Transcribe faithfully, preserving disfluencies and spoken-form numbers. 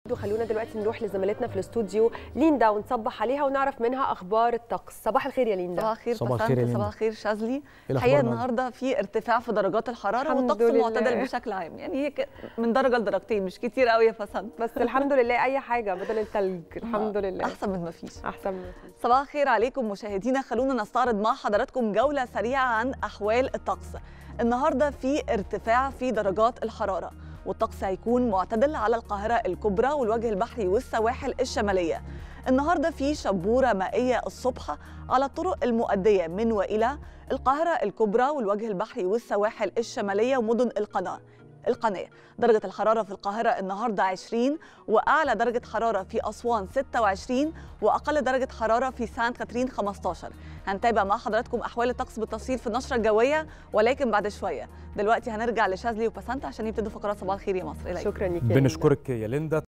خلونا دلوقتي نروح لزميلتنا في الاستوديو ليندا ونصبح عليها ونعرف منها اخبار الطقس. صباح الخير يا ليندا. صباح الخير صباح الخير يا ليندا. صباح الخير شاذلي. الحقيقه النهارده في ارتفاع في درجات الحراره والطقس معتدل بشكل عام، يعني هيك من درجه لدرجتين، مش كتير قوي يا فسنت، بس الحمد لله اي حاجه بدل الثلج الحمد لله احسن من ما فيش. احسن من ما فيش. صباح الخير عليكم مشاهدينا، خلونا نستعرض مع حضراتكم جوله سريعه عن احوال الطقس. النهارده في ارتفاع في درجات الحراره والطقس هيكون معتدل على القاهرة الكبرى والوجه البحري والسواحل الشمالية. النهاردة في شبورة مائية الصبح على الطرق المؤدية من وإلى القاهرة الكبرى والوجه البحري والسواحل الشمالية ومدن القناة القناة. درجة الحرارة في القاهرة النهاردة عشرين، وأعلى درجة حرارة في أسوان ستة وعشرين، وأقل درجة حرارة في سانت كاترين خمستاشر. هنتابع مع حضراتكم أحوال الطقس بالتفصيل في النشرة الجوية ولكن بعد شوية. دلوقتي هنرجع لشاذلي وبسنت عشان يبتدوا فقرات صباح الخير يا مصر. شكرا لك. بنشكرك يا ليندا.